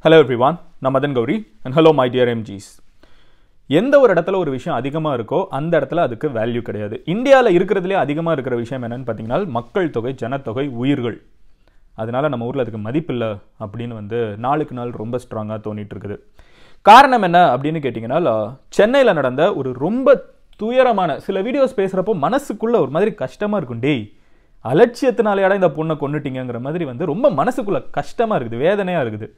Hello everyone, நான் Madan Gowri and hello my dear MGs. எந்த ஒரு இடத்துல ஒரு விஷயம் அதிகமா இருக்கோ அந்த இடத்துல அதுக்கு வேல்யூ கிடையாது. இந்தியால இருக்குறதுலயே அதிகமா இருக்கிற விஷயம் என்னன்னு பாத்தீங்கன்னா மக்கள் தொகை, ஜனத்தொகை, உயிர்கள். அதனால நம்ம ஊர்ல அதுக்கு மதிப்பு இல்ல அப்படினு நாளுக்கு நாள் ரொம்ப ஸ்ட்ராங்கா தோணிட்டு இருக்குது. காரணம் என்ன அப்படினு கேட்டிங்கனா சென்னையில நடந்த ஒரு ரொம்ப துயரமான சில வீடியோஸ் பேசுறப்போ மனசுக்குள்ள ஒரு மாதிரி கஷ்டமா இருக்கும். டேய் அலட்சியத்தினாலடா இந்த பொண்ணை கொன்னுட்டீங்கங்கற மாதிரி ரொம்ப மனசுக்குள்ள கஷ்டமா இருக்குது, வேதனையா இருக்குது.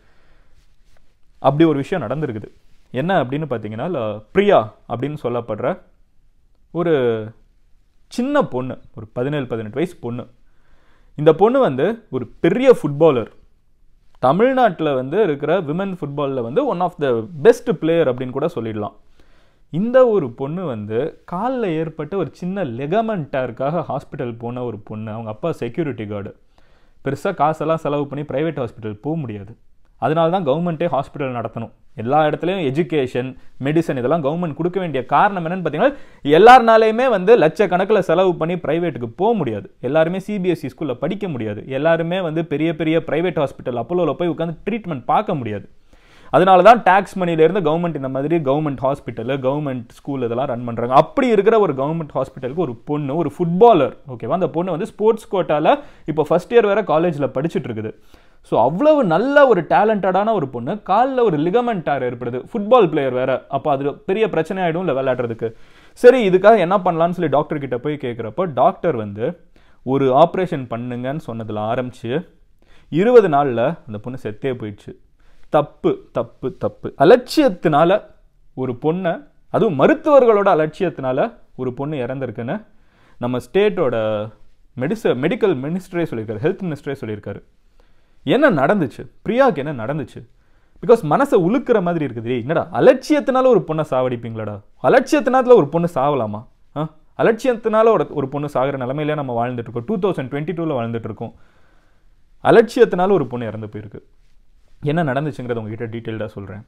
அப்படி ஒரு விஷயம் நடந்துருக்குது. என்ன அப்படினு பாத்தீங்கன்னா பிரியா அப்படினு சொல்லப்படுற ஒரு சின்ன பொண்ணு, ஒரு 17-18 வயசு பொண்ணு. இந்த பொண்ணு ஒரு பெரிய ஃபுட்பாலர். தமிழ்நாட்டில் இருக்கிற விமன் ஃபுட்பாலில் one of the best player அப்படின்னு கூட சொல்லிடலாம். இந்த ஒரு பொண்ணு காலில் ஏற்பட்ட ஒரு சின்ன லெகமெண்ட் டேருக்காக ஹாஸ்பிட்டல் போன ஒரு பொண்ணு. அவங்க அப்பா செக்யூரிட்டி கார்டு. பெருசாக காசெல்லாம் செலவு பண்ணி ப்ரைவேட் ஹாஸ்பிட்டல் போக முடியாது. அதனால தான் கவர்மெண்ட்டே ஹாஸ்பிட்டல் நடத்தணும். எல்லா இடத்துலையும் எஜுகேஷன், மெடிசன் இதெல்லாம் கவர்மெண்ட் கொடுக்க வேண்டிய காரணம் என்னன்னு பார்த்தீங்கன்னா எல்லாருனாலையுமே லட்சக்கணக்கில் செலவு பண்ணி ப்ரைவேட்டுக்கு போக முடியாது. எல்லாருமே சிபிஎஸ்சி ஸ்கூலில் படிக்க முடியாது. எல்லாருமே பெரிய பெரிய ப்ரைவேட் ஹாஸ்பிட்டல் அப்போலோவில் போய் உட்காந்து ட்ரீட்மெண்ட் பார்க்க முடியாது. அதனால தான் டேக்ஸ் மணிலேருந்து கவர்மெண்ட் இந்த மாதிரி கவர்மெண்ட் ஹாஸ்பிட்டல், கவர்மெண்ட் ஸ்கூல் இதெல்லாம் ரன் பண்ணுறாங்க. அப்படி இருக்கிற ஒரு கவர்மெண்ட் ஹாஸ்பிட்டலுக்கு ஒரு பொண்ணு, ஒரு ஃபுட்பாலர், ஓகேவா, அந்த பொண்ணு ஸ்போர்ட்ஸ் கோட்டாவில் இப்போ ஃபர்ஸ்ட் இயர் வேற காலேஜில் படிச்சுட்டு இருக்குது. ஸோ அவ்வளவு நல்ல ஒரு டேலண்டடான ஒரு பொண்ணு காலில் ஒரு லிகமெண்ட் டேர் ஏற்படுது. ஃபுட்பால் பிளேயர் வேற. அப்போ அது பெரிய பிரச்சனை ஆகிடும் இல்லை விளையாடுறதுக்கு. சரி, இதுக்காக என்ன பண்ணலான்னு சொல்லி டாக்டர் கிட்ட போய் கேட்குறப்போ டாக்டர் ஒரு ஆப்ரேஷன் பண்ணுங்கன்னு சொன்னதில் ஆரம்பிச்சு 20 நாளில் அந்த பொண்ணு செத்தே போயிடுச்சு. தப்பு தப்பு தப்பு. அலட்சியத்தினால ஒரு பொண்ணை, அதுவும் மருத்துவர்களோட அலட்சியத்தினால ஒரு பொண்ணு இறந்திருக்குன்னு நம்ம ஸ்டேட்டோட மெடிக்கல் மினிஸ்டரே சொல்லியிருக்காரு, ஹெல்த் மினிஸ்டரே சொல்லியிருக்காரு. என்ன நடந்துச்சு பிரியாவுக்கு? என்ன நடந்துச்சு? பிகாஸ் மனசை உழுக்கிற மாதிரி இருக்குது. என்னடா அலட்சியத்தினால ஒரு பொண்ணை சாவடிப்பீங்களாடா? அலட்சியத்தினால ஒரு பொண்ணு சாவலாமா? அலட்சியத்தினால ஒரு பொண்ணு சாகிற நிலைமையிலே நம்ம வாழ்ந்துட்டு இருக்கோம். 2022 வாழ்ந்துட்டு இருக்கோம். அலட்சியத்தினால ஒரு பொண்ணு இறந்து போயிருக்கு. என்ன நடந்துச்சுங்கிறத உங்ககிட்ட டீட்டெயில்டாக சொல்கிறேன்.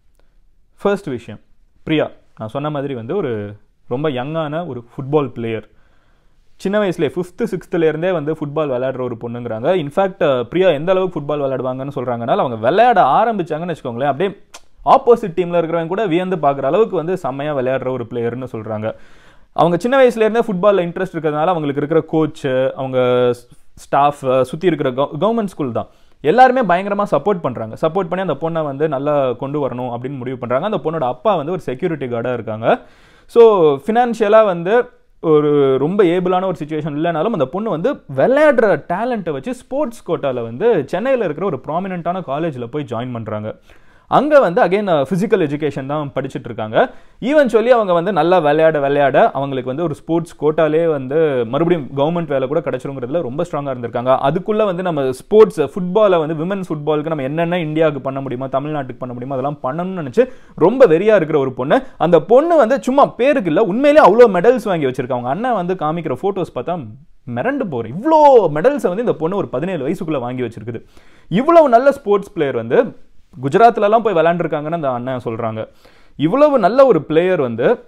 ஃபர்ஸ்ட் விஷயம், பிரியா நான் சொன்ன மாதிரி ஒரு ரொம்ப யங்கான ஒரு ஃபுட்பால் பிளேயர். சின்ன வயசுலேயே 5th 6th ஃபுட்பால் விளையாடுற ஒரு பொண்ணுங்கிறாங்க. இன்ஃபேக்ட் பிரியா எந்த அளவுக்கு ஃபுட்பால் விளையாடுவாங்கன்னு சொல்கிறாங்கனால அவங்க விளையாட ஆரம்பிச்சாங்கன்னு வச்சுக்கோங்களேன், அப்படியே ஆப்போசிட் டீமில் இருக்கிறவங்க கூட வியந்து பார்க்குற அளவுக்கு செம்மையாக விளையாடுற ஒரு பிளேயர்னு சொல்கிறாங்க. அவங்க சின்ன வயசுலேருந்தே ஃபுட்பாலில் இன்ட்ரெஸ்ட் இருக்கிறதுனால அவங்களுக்கு இருக்கிற கோச்சு, அவங்க ஸ்டாஃப், சுற்றி இருக்கிற கவர்மெண்ட் ஸ்கூல் தான் எல்லாருமே பயங்கரமாக சப்போர்ட் பண்ணுறாங்க. சப்போர்ட் பண்ணி அந்த பொண்ணை நல்லா கொண்டு வரணும் அப்படின்னு முடிவு பண்ணுறாங்க. அந்த பொண்ணோட அப்பா ஒரு செக்யூரிட்டி கார்டாக இருக்காங்க. ஸோ ஃபினான்ஷியலாக ஒரு ரொம்ப ஏபிளான ஒரு சிச்சுவேஷன் இல்லைனாலும் அந்த பொண்ணு விளையாடுற டேலண்ட்டை வச்சு ஸ்போர்ட்ஸ் கோட்டாவில் சென்னையில் இருக்கிற ஒரு ப்ராமினென்ட்டான காலேஜில் போய் ஜாயின் பண்ணுறாங்க. அங்கே அகைன் ஃபிசிக்கல் எஜுகேஷன் தான் படிச்சுட்டு இருக்காங்க. ஈவென்ச்சுவலி அவங்க நல்லா விளையாட அவங்களுக்கு ஒரு ஸ்போர்ட்ஸ் கோட்டாலே மறுபடியும் கவர்மெண்ட் வேலை கூட கிடைச்சிருங்கிறதுல ரொம்ப ஸ்ட்ராங்காக இருந்திருக்காங்க. அதுக்குள்ளே நம்ம ஸ்போர்ட்ஸ் ஃபுட்பாலை விமன் ஃபுட்பாலுக்கு நம்ம என்னென்ன இந்தியாவுக்கு பண்ண முடியுமா, தமிழ்நாட்டுக்கு பண்ண முடியுமா, அதெல்லாம் பண்ணணும்னு நினச்சி ரொம்ப வெறியாக இருக்கிற ஒரு பொண்ணு. அந்த பொண்ணு சும்மா பேருக்கு இல்லை, உண்மையிலே அவ்வளோ மெடல்ஸ் வாங்கி வச்சிருக்காங்க. அவங்க அண்ணன் காமிக்கிற ஃபோட்டோஸ் பார்த்தா மிரண்டு போகிறேன். இவ்வளோ மெடல்ஸை இந்த பொண்ணு ஒரு 17 வயசுக்குள்ளே வாங்கி வச்சிருக்குது. இவ்வளவு நல்ல ஸ்போர்ட்ஸ் பிளேயர் குஜராத்லலாம் போய் விளையாண்டுருக்காங்கன்னு அந்த அண்ணன் சொல்கிறாங்க. இவ்வளவு நல்ல ஒரு பிளேயர்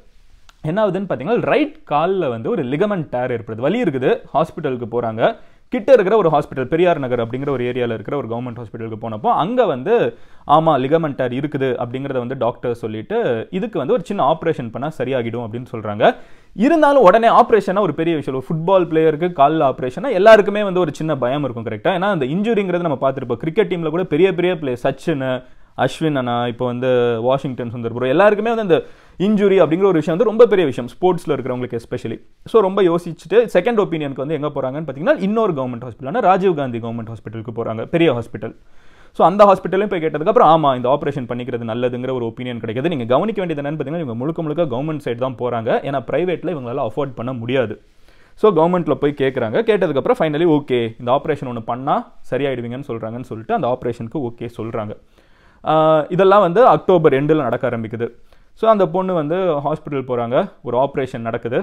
என்ன ஆகுதுன்னு பார்த்தீங்கன்னா ரைட் காலில் ஒரு லிகமெண்ட் டேர் ஏற்படுது. வலி இருக்குது. ஹாஸ்பிட்டலுக்கு போகிறாங்க. கிட்ட இருக்கிற ஒரு ஹாஸ்பிட்டல், பெரியார் நகர் அப்படிங்கிற ஒரு ஏரியாவில் இருக்கிற ஒரு கவர்மெண்ட் ஹாஸ்பிட்டலுக்கு போனப்போ அங்கே ஆமாம் லிகமெண்ட் டேர் இருக்குது அப்படிங்கிறத டாக்டர் சொல்லிட்டு இதுக்கு ஒரு சின்ன ஆப்ரேஷன் பண்ணால் சரியாகிடும் அப்படின்னு சொல்கிறாங்க. இருந்தாலும் உடனே ஆப்ரேஷனாக ஒரு பெரிய விஷயம். ஒரு ஃபுட்பால் பிளேயருக்கு காலில் ஆப்ரேஷனாக எல்லாருக்குமே ஒரு சின்ன பயம் இருக்கும். கரெக்டாக. ஏன்னா அந்த இன்ஜுரிங்கிறது நம்ம பார்த்துருப்போம். கிரிக்கெட் டீமில் கூட பெரிய பெரிய பிளேயர் சச்சின், அஸ்வின் அண்ணா, இப்போ வாஷிங்டன் சுந்தர், எல்லாருக்குமே அந்த இன்ஜுரி அப்படிங்கிற ஒரு விஷயம் ரொம்ப பெரிய விஷயம் ஸ்போர்ட்ஸில் இருக்கிறவங்களுக்கு எஸ்பெஷலி. ஸோ ரொம்ப யோசிச்சுட்டு செகண்ட் ஒப்பீனியனுக்கு எங்கே போகிறாங்கன்னு பார்த்தீங்கன்னா இன்னொரு கவர்மெண்ட் ஹாஸ்பிட்டலான ராஜீவ் காந்தி கவர்மெண்ட் ஹாஸ்பிட்டலுக்கு போகிறாங்க, பெரிய ஹாஸ்பிட்டல். ஸோ அந்த ஹாஸ்பிட்டலையும் போய் கேட்டதுக்கப்புறம் ஆமாம் இந்த ஆப்ரேஷன் பண்ணிக்கிறது நல்லதுங்கிற ஒரு ஒப்பீனியன் கிடைக்குது. நீங்கள் கவனிக்க வேண்டியது என்னன்னு பார்த்தீங்கன்னா இவங்க முழுக்க கவர்மெண்ட் சைடு தான் போகிறாங்க. ஏன்னா ப்ரைவேட்டில் இவங்களால அஃபோர்ட் பண்ண முடியாது. ஸோ கவர்மெண்ட்டில் போய் கேட்குறாங்க. கேட்டதுக்கப்புறம் ஃபைனலி ஓகே இந்த ஆப்ரேஷன் ஒன்று பண்ணால் சரியாயிடுவீங்கன்னு சொல்கிறாங்கன்னு சொல்லிட்டு அந்த ஆப்ரேஷனுக்கு ஓகே சொல்கிறாங்க. இதெல்லாம் அக்டோபர் எண்டில் நடக்க ஆரம்பிக்குது. ஸோ அந்த பொண்ணு ஹாஸ்பிட்டல் போகிறாங்க. ஒரு ஆப்ரேஷன் நடக்குது.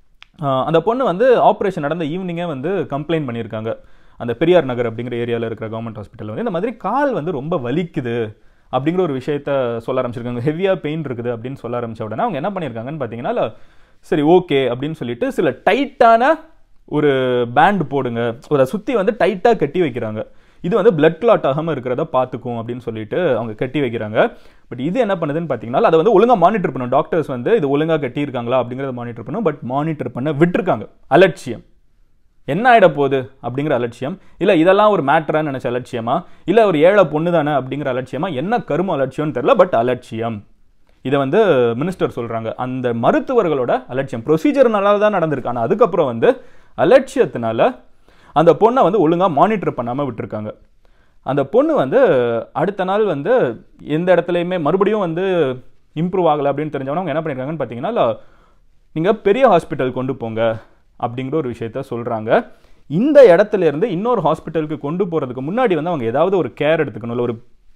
அந்த பொண்ணு ஆப்ரேஷன் நடந்த ஈவினிங்கே கம்ப்ளைண்ட் பண்ணியிருக்காங்க. அந்த பெரியார் நகர் அப்படிங்கிற ஏரியாவில் இருக்கிற கவர்மெண்ட் ஹாஸ்பிட்டல் இந்த மாதிரி கால் ரொம்ப வலிக்குது அப்படிங்கிற ஒரு விஷயத்த சொல்ல ஆரம்பிச்சிருக்காங்க. ஹெவியாக பெயின் இருக்குது அப்படின்னு சொல்ல ஆரம்பிச்ச உடனே அவங்க என்ன பண்ணியிருக்காங்கன்னு பார்த்தீங்கன்னா சரி ஓகே அப்படின்னு சொல்லிட்டு சில டைட்டான ஒரு பேண்ட் போடுங்க, அதை சுற்றி டைட்டாக கட்டி வைக்கிறாங்க. இது வந்து பிளட் கிளாட் ஆகாமல் இருக்கிறத பார்த்துக்கும் அப்படின்னு சொல்லிட்டு அவங்க கட்டி வைக்கிறாங்க. பட் இது என்ன பண்ணுதுன்னு பார்த்தீங்கன்னா அதை வந்து ஒழுங்காக மானிட்டர் பண்ணும். டாக்டர்ஸ் வந்து இது ஒழுங்காக கட்டியிருக்காங்களா அப்படிங்கிறத மானிட்டர் பண்ணும். பட் மானிட்டர் பண்ண விட்டுருக்காங்க. அலட்சியம். என்ன ஆகிட போகுது அப்படிங்கிற அலட்சியம், இல்லை இதெல்லாம் ஒரு மேட்டரான்னு நினச்ச அலட்சியமா, இல்லை ஒரு ஏழை பொண்ணு தானே அப்படிங்கிற அலட்சியமா, என்ன கரும அலட்சியம்னு தெரியல. பட் அலட்சியம். இதை வந்து மினிஸ்டர் சொல்கிறாங்க. அந்த மருத்துவர்களோட அலட்சியம். ப்ரொசீஜர் நல்லா தான் நடந்திருக்கு. ஆனால் அதுக்கப்புறம் வந்து அலட்சியத்தினால அந்த பொண்ணை வந்து ஒழுங்காக மானிட்டர் பண்ணாமல் விட்டுருக்காங்க. அந்த பொண்ணு வந்து அடுத்த நாள் வந்து எந்த இடத்துலையுமே மறுபடியும் வந்து இம்ப்ரூவ் ஆகலை அப்படின்னு தெரிஞ்சவங்க அவங்க என்ன பண்ணியிருக்காங்கன்னு பார்த்தீங்கன்னா, நீங்கள் பெரிய ஹாஸ்பிட்டல் கொண்டு போங்க அப்படிங்கிற ஒரு விஷயத்த சொல்கிறாங்க. இந்த இடத்துல இருந்து இன்னொரு ஹாஸ்பிட்டலுக்கு கொண்டு போகிறதுக்கு முன்னாடி வந்து அவங்க ஏதாவது ஒரு கேர் எடுத்துக்கணும். இல்லை ஒரு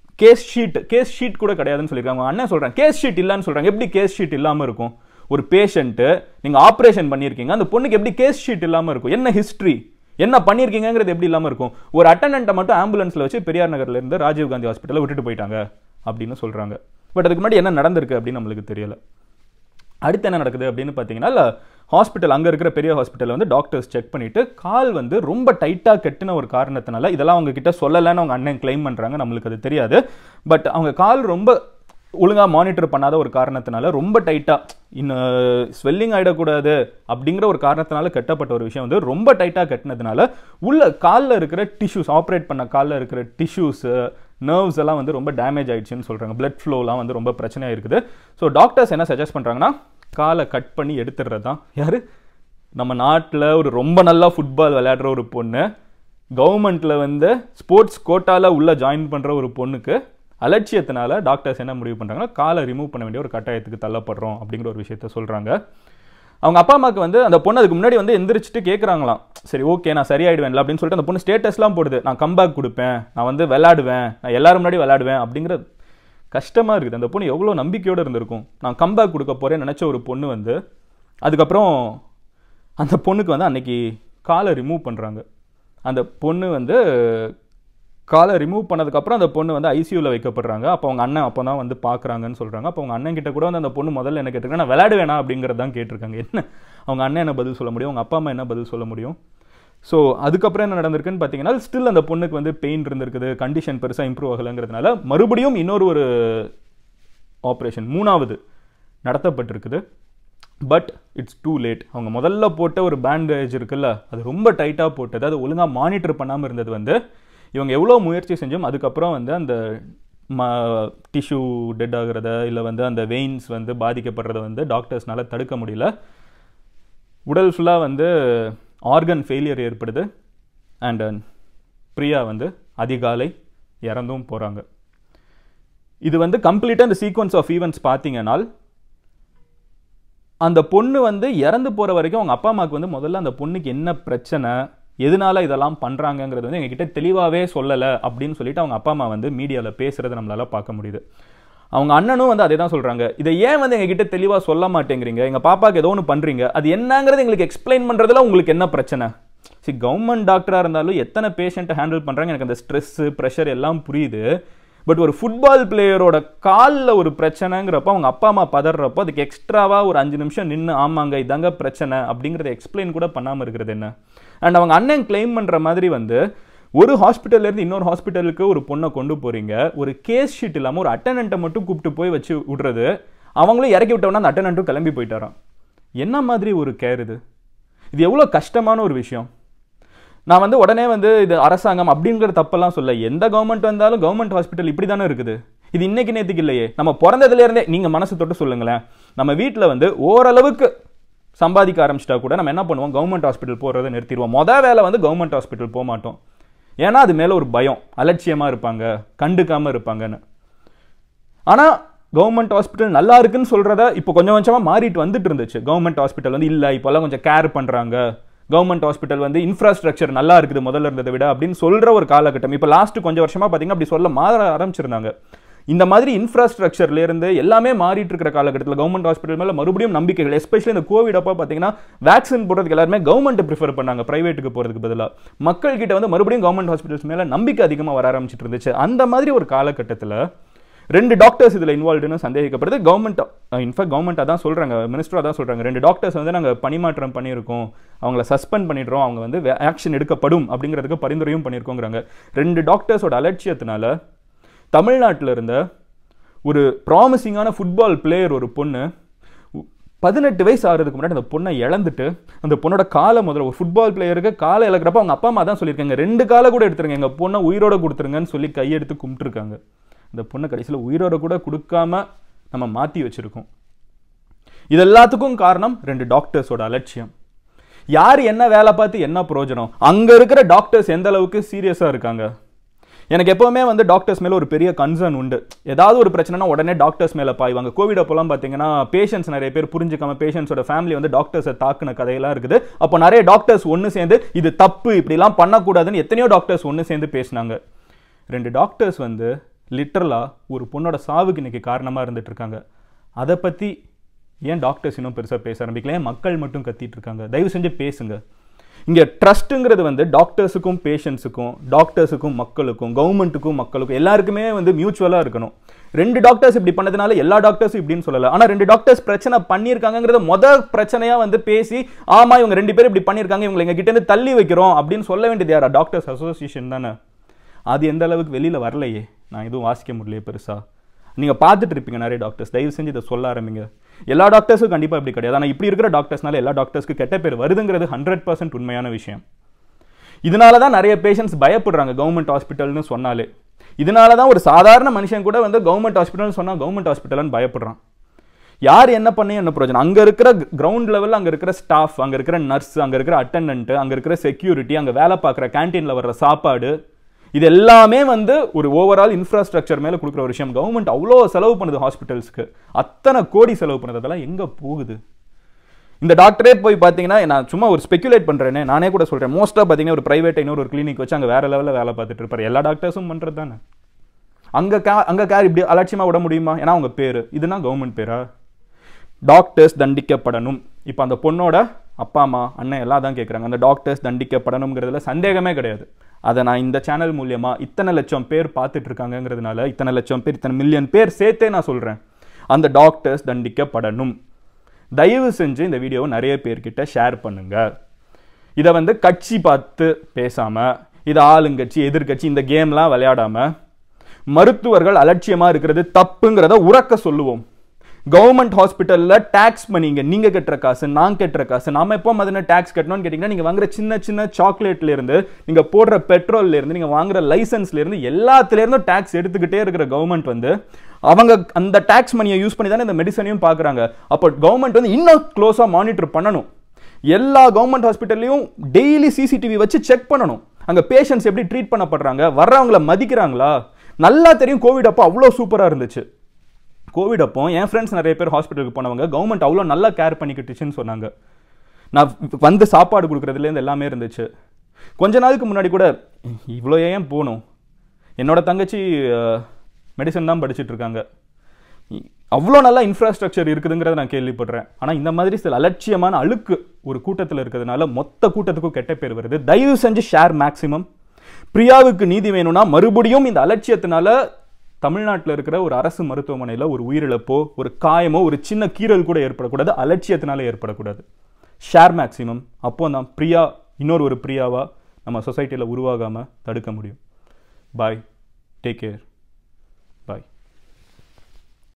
கேஸ் ஷீட் கூட கிடையாதுன்னு சொல்லியிருக்காங்க. அண்ணன் சொல்கிறாங்க கேஸ் ஷீட் இல்லைன்னு சொல்கிறாங்க. எப்படி கேஸ் ஷீட் இல்லாமல் இருக்கும்? ஒரு பேஷண்ட்டு நீங்கள் ஆப்ரேஷன் பண்ணியிருக்கீங்க, அந்த பொண்ணுக்கு எப்படி கேஸ் ஷீட் இல்லாமல் இருக்கும்? என்ன ஹிஸ்ட்ரி, என்ன பண்ணியிருக்கீங்கிறது எப்படி இல்லாமல் இருக்கும்? ஒரு அட்டண்டண்ட்டை மட்டும் ஆம்புலன்ஸில் வச்சு பெரியார் நகர்ல இருந்து ராஜீவ்காந்தி ஹாஸ்பிட்டலில் விட்டுட்டு போயிட்டாங்க அப்படின்னு சொல்கிறாங்க. பட் அதுக்கு முன்னாடி என்ன நடந்திருக்கு அப்படின்னு நம்மளுக்கு தெரியல. அடுத்து என்ன நடக்குது அப்படின்னு பார்த்தீங்கன்னா, ஹாஸ்பிட்டல் அங்கே இருக்கிற பெரிய ஹாஸ்பிட்டலில் வந்து டாக்டர்ஸ் செக் பண்ணிவிட்டு கால் வந்து ரொம்ப டைட்டாக கட்டின ஒரு காரணத்தினால, இதெல்லாம் அவங்க கிட்ட சொல்லலைன்னு அவங்க அண்ணன் கிளைம் பண்ணுறாங்க, நம்மளுக்கு அது தெரியாது. பட் அவங்க கால் ரொம்ப ஒழுங்காக மானிட்டர் பண்ணாத ஒரு காரணத்தினால ரொம்ப டைட்டாக இன்னும் ஸ்வெல்லிங் ஆகிடக்கூடாது அப்படிங்கிற ஒரு காரணத்தினால கட்டப்பட்ட ஒரு விஷயம் வந்து ரொம்ப டைட்டாக கட்டினதுனால உள்ள காலில் இருக்கிற டிஷ்யூஸ், ஆப்ரேட் பண்ண காலில் இருக்கிற டிஷ்யூஸு, நர்வ்ஸ் எல்லாம் வந்து ரொம்ப டேமேஜ் ஆயிடுச்சுன்னு சொல்கிறாங்க. பிளட் ஃப்ளோலாம் வந்து ரொம்ப பிரச்சனையாக இருக்குது. ஸோ டாக்டர்ஸ் என்ன சஜஸ்ட் பண்ணுறாங்கன்னா, காலை கட் பண்ணி எடுத்துடுறது தான். யார் நம்ம நாட்டில் ஒரு ரொம்ப நல்லா ஃபுட்பால் விளையாடுற ஒரு பொண்ணு, கவர்மெண்ட்டில் வந்து ஸ்போர்ட்ஸ் கோட்டாவில் உள்ள ஜாயின் பண்ணுற ஒரு பொண்ணுக்கு அலட்சியத்தினால டாக்டர்ஸ் என்ன முடிவு பண்ணுறாங்கன்னா, காலை ரிமூவ் பண்ண வேண்டிய ஒரு கட்டாயத்துக்கு தள்ளப்படுறோம் அப்படிங்கிற ஒரு விஷயத்த சொல்கிறாங்க. அவங்க அப்பா அம்மாவுக்கு வந்து அந்த பொண்ணு அதுக்கு முன்னாடி வந்து எந்திரிச்சிட்டு கேட்குறாங்களாம், சரி ஓகே நான் சரியாயிடுவேன்ல அப்படின்னு சொல்லிட்டு அந்த பொண்ணு ஸ்டேட்டஸ்லாம் போடுது, நான் கம்பேக் கொடுப்பேன், நான் வந்து விளையாடுவேன், நான் எல்லாரும் முன்னாடி விளையாடுவேன் அப்படிங்கிற. கஷ்டமாக இருக்குது. அந்த பொண்ணு எவ்வளோ நம்பிக்கையோடு இருந்திருக்கும். நான் கம்பேக் கொடுக்க போகிறேன்னு நினச்ச ஒரு பொண்ணு வந்து அதுக்கப்புறம் அந்த பொண்ணுக்கு வந்து அன்னைக்கு காலை ரிமூவ் பண்ணுறாங்க. அந்த பொண்ணு வந்து காலை ரிமூவ் பண்ணதுக்கப்புறம் அந்த பொண்ணு வந்து ஐசியூவில் வைக்கப்படுறாங்க. அப்போ அவங்க அண்ணன் அப்போ தான் வந்து பார்க்குறாங்கன்னு சொல்கிறாங்க. அப்போ அவங்க அண்ணன் கிட்ட கூட வந்து அந்த பொண்ணு முதல்ல என்ன கேட்டிருக்காங்க, நான் விளையாட வேணாம் அப்படிங்கிறது தான் கேட்டிருக்காங்க. என்ன அவங்க அண்ணன் என்ன பதில் சொல்ல முடியும், அவங்க அப்பா அம்மா என்ன பதில் சொல்ல முடியும்? ஸோ அதுக்கப்புறம் என்ன நடந்திருக்குன்னு பார்த்தீங்கன்னா, ஸ்டில் அந்த பொண்ணுக்கு வந்து பெயின் இருந்திருக்குது, கண்டிஷன் பெருசாக இம்ப்ரூவ் ஆகலைங்கிறதுனால மறுபடியும் இன்னொரு ஒரு ஆப்ரேஷன் 3வது நடத்தப்பட்டிருக்குது. But it's too late. அவங்க முதல்ல போட்ட ஒரு பேண்டேஜ் இருக்குல்ல, அது ரொம்ப டைட்டாக போட்டது, அது ஒழுங்காக மானிட்டர் பண்ணாமல் இருந்தது வந்து இவங்க எவ்வளோ முயற்சி செஞ்சோம். அதுக்கப்புறம் வந்து அந்த டிஷ்யூ டெட் ஆகிறத இல்லை வந்து அந்த வெயின்ஸ் வந்து பாதிக்கப்படுறத வந்து டாக்டர்ஸ்னால தடுக்க முடியல. உடல் ஃபுல்லாக வந்து ஆர்கன் ஃபெயிலியர் ஏற்படுது. அண்ட் பிரியா வந்து அதிகாலை இறந்தும் போகிறாங்க. இது வந்து கம்ப்ளீட்டாக இந்த சீக்வன்ஸ் ஆஃப் ஈவெண்ட்ஸ் பார்த்தீங்கன்னால் அந்த பொண்ணு வந்து இறந்து போகிற வரைக்கும் அவங்க அப்பா அம்மாவுக்கு வந்து முதல்ல அந்த பொண்ணுக்கு என்ன பிரச்சனை, எதனால இதெல்லாம் பண்ணுறாங்கங்கிறது வந்து எங்ககிட்ட தெளிவாகவே சொல்லலை அப்படின்னு சொல்லிட்டு அவங்க அப்பா அம்மா வந்து மீடியாவில் பேசுகிறத நம்மளால் பார்க்க முடியுது. அவங்க அண்ணனும் வந்து அதே தான் சொல்கிறாங்க, இதை ஏன் வந்து எங்ககிட்ட தெளிவாக சொல்ல மாட்டேங்கிறீங்க, எங்கள் பாப்பாவுக்கு ஏதோ ஒன்று பண்ணுறீங்க, அது என்னங்கிறது எங்களுக்கு எக்ஸ்பிளைன் பண்ணுறதுல உங்களுக்கு என்ன பிரச்சனை? சரி, கவர்மெண்ட் டாக்டராக இருந்தாலும் எத்தனை பேஷண்ட்டை ஹேண்டில் பண்ணுறாங்க, எனக்கு அந்த ஸ்ட்ரெஸ்ஸு ப்ரெஷர் எல்லாம் புரியுது. பட் ஒரு ஃபுட்பால் பிளேயரோட காலில் ஒரு பிரச்சனைங்கிறப்போ அவங்க அப்பா அம்மா பதறப்போ அதுக்கு எக்ஸ்ட்ராவாக ஒரு 5 நிமிஷம் நின்று ஆமாங்க இதாங்க பிரச்சனை அப்படிங்கிறத எக்ஸ்பிளைன் கூட பண்ணாமல் இருக்கிறது என்ன? அண்ட் அவங்க அண்ணன் கிளைம் பண்ணுற மாதிரி வந்து ஒரு ஹாஸ்பிட்டல்லேருந்து இன்னொரு ஹாஸ்பிட்டலுக்கு ஒரு பொண்ணை கொண்டு போகிறீங்க, ஒரு கேஸ் ஷீட் இல்லாமல் ஒரு அட்டனண்ட்டை மட்டும் கூப்பிட்டு போய் வச்சு விடுறது, அவங்களும் இறக்கி விட்டோம்னா அந்த அட்டனண்ட்டும் கிளம்பி போயிட்டாராம். என்ன மாதிரி ஒரு கேர் இது? இது எவ்வளோ கஷ்டமான ஒரு விஷயம். நான் வந்து உடனே வந்து இது அரசாங்கம் அப்படிங்கிற தப்பெல்லாம் சொல்ல, எந்த கவர்மெண்ட் வந்தாலும் கவர்மெண்ட் ஹாஸ்பிட்டல் இப்படி தானே இருக்குது. இது இன்னைக்கு நேற்றுக்கு இல்லையே, நம்ம பிறந்ததுலேருந்தே நீங்கள் மனசு தொட்டு சொல்லுங்களேன். நம்ம வீட்டில் வந்து ஓரளவுக்கு சம்பாதிக்க ஆரம்பிச்சிட்டா கூட நம்ம என்ன பண்ணுவோம், கவர்மெண்ட் ஹாஸ்பிட்டல் போகிறத நிறுத்திடுவோம். மொதல் வேலை வந்து கவர்மெண்ட் ஹாஸ்பிட்டல் போக மாட்டோம். ஏன்னா அது மேலே ஒரு பயம், அலட்சியமாக இருப்பாங்க, கண்டுக்காமல் இருப்பாங்கன்னு. ஆனால் கவர்மெண்ட் ஹாஸ்பிட்டல் நல்லா இருக்குன்னு சொல்கிறத இப்போ கொஞ்சம் கொஞ்சமாக மாறிட்டு வந்துட்டு இருந்துச்சு. கவர்மெண்ட் ஹாஸ்பிட்டல் வந்து இல்லை இப்போல்லாம் கொஞ்சம் கேர் பண்ணுறாங்க, கவர்மெண்ட் ஹாஸ்பிட்டல் வந்து இன்ஃப்ராஸ்ட்ரக்சர் நல்லா இருக்குது முதல்ல இருந்ததை விட அப்படின்னு சொல்கிற ஒரு காலகட்டம். இப்போ லாஸ்ட் கொஞ்சம் வருஷமாக பார்த்தீங்கன்னா அப்படி சொல்ல மாற ஆரம்பிச்சிருந்தாங்க. இந்த மாதிரி இன்ஃப்ராஸ்ட்ரக்சர்லேருந்து எல்லாமே மாறிட்டு இருக்கிற காலகட்டத்தில் கவர்மெண்ட் ஹாஸ்பிட்டல் மேலே மறுபடியும் நம்பிக்கைகள், எஸ்பெஷலி இந்த கோவிட் அப்போ பார்த்தீங்கன்னா வேக்சின் போடுறதுக்கு எல்லாருமே கவர்மெண்ட் ப்ரிஃபர் பண்ணாங்க பிரைவேட்டுக்கு போகிறதுக்கு பதிலாக. மக்கள்கிட்ட வந்து மறுபடியும் கவர்மெண்ட் ஹாஸ்பிட்டல்ஸ் மேலே நம்பிக்கை அதிகமாக வர ஆரம்பிச்சிட்டு இருந்துச்சு. அந்த மாதிரி ஒரு காலகட்டத்தில் 2 டாக்டர்ஸ் இதில் இன்வால்வ்டுன்னு சந்தேகிக்கப்படுது. கவர்மெண்ட் இன்ஃபேக்ட் கவர்மெண்ட் அதான் சொல்கிறாங்க, மினிஸ்டர் அதான் சொல்கிறாங்க, 2 டாக்டர்ஸ் வந்து நாங்கள் பணிமாற்றம் பண்ணியிருக்கோம், அவங்கள சஸ்பெண்ட் பண்ணிடுறோம், அவங்க வந்து ஆக்ஷன் எடுக்கப்படும் அப்படிங்கிறதுக்கு பரிந்துரையும் பண்ணியிருக்கோங்கிறாங்க. 2 டாக்டர்ஸோட அலட்சியத்தினால தமிழ்நாட்டில் இருந்த ஒரு ப்ராமிசிங்கான ஃபுட்பால் பிளேயர் ஒரு பொண்ணு 18 வயசு ஆகிறதுக்கு முன்னாடி அந்த பொண்ணை இழந்துட்டு, அந்த பொண்ணோட காலை முதல்ல ஒரு ஃபுட்பால் பிளேயருக்கு காலை இழக்கிறப்ப அவங்க அப்பா அம்மா தான் சொல்லியிருக்காங்க, 2 காலை கூட எடுத்துருங்க, எங்கள் பொண்ணை உயிரோட கொடுத்துருங்கன்னு சொல்லி கையெடுத்து கும்பிட்டுருக்காங்க. இந்த பொண்ணை கடைசியில் உயிரோட கூட கொடுக்காம நம்ம மாற்றி வச்சிருக்கோம். இது எல்லாத்துக்கும் காரணம் 2 டாக்டர்ஸோட அலட்சியம். யார் என்ன வேலை பார்த்து என்ன பிரயோஜனம்? அங்கே இருக்கிற டாக்டர்ஸ் எந்த அளவுக்கு சீரியஸாக இருக்காங்க? எனக்கு எப்போவுமே வந்து டாக்டர்ஸ் மேலே ஒரு பெரிய கன்சர்ன் உண்டு. ஏதாவது ஒரு பிரச்சனைனா உடனே டாக்டர்ஸ் மேலே பாய்வாங்க. கோவிட் அப்போலாம் பார்த்தீங்கன்னா பேஷண்ட்ஸ் நிறைய பேர் புரிஞ்சுக்காம பேஷண்ட்ஸோட ஃபேமிலி வந்து டாக்டர்ஸை தாக்குன கதையெல்லாம் இருக்குது. அப்போ நிறைய டாக்டர்ஸ் ஒன்று சேர்ந்து இது தப்பு, இப்படிலாம் பண்ணக்கூடாதுன்னு எத்தனையோ டாக்டர்ஸ் ஒன்று சேர்ந்து பேசினாங்க. 2 டாக்டர்ஸ் வந்து லிட்டரலாக ஒரு பொண்ணோட சாவுக்கு இன்னைக்கு காரணமாக இருந்துட்டு இருக்காங்க. அதை பற்றி ஏன் டாக்டர்ஸ் இன்னும் பெருசாக பேச ஆரம்பிக்கல? ஏன் மக்கள் மட்டும் கத்திட்டு இருக்காங்க? தயவு செஞ்சு பேசுங்க. இங்கே ட்ரஸ்ட்டுங்கிறது வந்து டாக்டர்ஸுக்கும் பேஷண்ட்ஸுக்கும், டாக்டர்ஸுக்கும் மக்களுக்கும், கவர்மெண்ட்டுக்கும் மக்களுக்கும் எல்லாருக்குமே வந்து மியூச்சுவலாக இருக்கணும். 2 டாக்டர்ஸ் இப்படி பண்ணதுனால எல்லா டாக்டர்ஸும் இப்படின்னு சொல்லலை. ஆனால் 2 டாக்டர்ஸ் பிரச்சனை பண்ணியிருக்காங்கிறத பிரச்சனையாக வந்து பேசி, ஆமாம் இவங்க 2 பேரும் இப்படி பண்ணியிருக்காங்க, இவங்களை எங்கள் கிட்டேருந்து தள்ளி வைக்கிறோம் அப்படின்னு சொல்ல வேண்டியது யாரா? டாக்டர்ஸ் அசோசியேஷன் தானே. அது எந்த அளவுக்கு வெளியில் வரலையே, நான் எதுவும் வாசிக்க முடியலையே பெருசாக. நீங்கள் பார்த்துட்டு இருப்பீங்க நிறைய டாக்டர்ஸ், தயவு செஞ்சு இதை சொல்ல ஆரம்பிங்க. எல்லா டாக்டர்ஸும் கண்டிப்பாக இப்படி கிடையாது. ஆனால் இப்படி இருக்கிற டாக்டர்ஸ்னால எல்லா டாக்டர்ஸ்க்கு கெட்ட பேர் வருதுங்கிறது 100% உண்மையான விஷயம். இதனால தான் நிறைய பேஷண்ட்ஸ் பயப்படுறாங்க கவர்மெண்ட் ஹாஸ்பிட்டல்னு சொன்னாலே. இதனால தான் ஒரு சாதாரண மனுஷன் கூட வந்து கவர்மெண்ட் ஹாஸ்பிட்டல்னு சொன்னால் கவர்மெண்ட் ஹாஸ்பிட்டல்னு பயப்படுறான். யார் என்ன பண்ணி என்ன பிரயோஜனம்? அங்கே இருக்கிற கிரவுண்ட் லெவலில் அங்கே இருக்கிற ஸ்டாஃப், அங்கே இருக்கிற நர்ஸ், அங்கே இருக்கிற அட்டெண்டன்ட், அங்கே இருக்கிற செக்யூரிட்டி, அங்கே வேலை பார்க்குற கேன்டீனில் வர்ற சாப்பாடு, இது எல்லாமே வந்து ஒரு ஓவரால் இன்ஃப்ராஸ்ட்ரக்சர் மேலே கொடுக்குற ஒரு விஷயம். கவர்மெண்ட் அவ்வளோ செலவு பண்ணுது ஹாஸ்பிட்டல்ஸ்க்கு, அத்தனை கோடி செலவு பண்ணுது, அதெல்லாம் எங்கே போகுது? இந்த டாக்டரே போய் பார்த்தீங்கன்னா, நான் சும்மா ஒரு ஸ்பெகுலேட் பண்ணுறேனே, நானே கூட சொல்கிறேன், மோஸ்ட்டாக பார்த்தீங்கன்னா ஒரு ப்ரைவேட் இன்னொரு கிளினிக் வச்சு அங்கே வேறு லெவலில் வேலை பார்த்துட்டு இருப்பார். எல்லா டாக்டர்ஸும் பண்ணுறது தானே. அங்கே கேர் இப்படி அலட்சியமாக விட முடியுமா? ஏன்னா அவங்க பேர் இதுனா கவர்மெண்ட் பேரா? டாக்டர்ஸ் தண்டிக்கப்படணும். இப்போ அந்த பொண்ணோட அப்பா அம்மா அண்ணன் எல்லாம் தான் கேட்குறாங்க, அந்த டாக்டர்ஸ் தண்டிக்கப்படணுங்கிறதுல சந்தேகமே கிடையாது. அதை நான் இந்த சேனல் மூலியமாக இத்தனை லட்சம் பேர் பார்த்துட்டு இருக்காங்கிறதுனால, இத்தனை லட்சம் பேர், இத்தனை மில்லியன் பேர் சேர்த்தே நான் சொல்கிறேன், அந்த டாக்டர்ஸ் தண்டிக்கப்படணும். தயவு செஞ்சு இந்த வீடியோவை நிறைய பேர்கிட்ட ஷேர் பண்ணுங்க. இதை வந்து கட்சி பார்த்து பேசாமல், இது ஆளுங்கட்சி எதிர்கட்சி இந்த கேம்லாம் விளையாடாமல், மருத்துவர்கள் அலட்சியமாக இருக்கிறது தப்புங்கிறத உறக்க சொல்லுவோம். கவர்மெண்ட் ஹாஸ்பிட்டலில் டேக்ஸ் பண்ணிங்க, நீங்கள் கட்டுற காசு, நான் கட்டுற காசு, நாம எப்போ மதின டேக்ஸ் கட்டணும்னு கேட்டிங்கன்னா, நீங்கள் வாங்குற சின்ன சின்ன சாக்லேட்லேருந்து, நீங்கள் போடுற பெட்ரோல்லேருந்து, நீங்கள் வாங்குற லைசன்ஸ்லேருந்து எல்லாத்துலேருந்தும் டேக்ஸ் எடுத்துக்கிட்டே இருக்கிற கவர்மெண்ட் வந்து அவங்க அந்த டேக்ஸ் மணியை யூஸ் பண்ணி தானே இந்த மெடிசனையும் பார்க்குறாங்க. அப்போ கவர்மெண்ட் வந்து இன்னும் க்ளோஸாக மானிட்டர் பண்ணணும். எல்லா கவர்மெண்ட் ஹாஸ்பிட்டல்லையும் டெய்லி சிசிடிவி வச்சு செக் பண்ணணும், அங்கே பேஷண்ட்ஸ் எப்படி ட்ரீட் பண்ணப்படுறாங்க, வர்றவங்கள மதிக்கிறாங்களா. நல்லா தெரியும் கோவிட் அப்போ அவ்வளோ சூப்பராக இருந்துச்சு. கோவிட் அப்போ என் ஃப்ரெண்ட்ஸ் நிறைய பேர் ஹாஸ்பிட்டலுக்கு போனவங்க கவர்மெண்ட் அவ்வளோ நல்லா கேர் பண்ணிக்கிட்டுச்சுன்னு சொன்னாங்க. நான் வந்து சாப்பாடு கொடுக்குறதுலேருந்து எல்லாமே இருந்துச்சு. கொஞ்ச நாளுக்கு முன்னாடி கூட இவ்வளோ ஏன் போகணும், என்னோட தங்கச்சி மெடிசன் தான் படிச்சுட்டு இருக்காங்க, அவ்வளோ நல்லா இன்ஃப்ராஸ்ட்ரக்சர் இருக்குதுங்கிறத நான் கேள்விப்படுறேன். ஆனால் இந்த மாதிரி சில அலட்சியமான அழுக்கு ஒரு கூட்டத்தில் இருக்கிறதுனால மொத்த கூட்டத்துக்கும் கெட்ட பேர் வருது. தயவு செஞ்சு ஷேர் மேக்ஸிமம். பிரியாவுக்கு நீதி வேணும்னா மறுபடியும் இந்த அலட்சியத்தினால தமிழ்நாட்டில் இருக்கிற ஒரு அரசு மருத்துவமனையில் ஒரு உயிரிழப்போ, ஒரு காயமோ, ஒரு சின்ன கீறல் கூட ஏற்படக்கூடாது, அலட்சியத்தினால ஏற்படக்கூடாது. Share maximum. அப்போ தான் பிரியா இன்னொரு பிரியாவா நம்ம சொசைட்டியில் உருவாகாமல் தடுக்க முடியும். Bye, take care.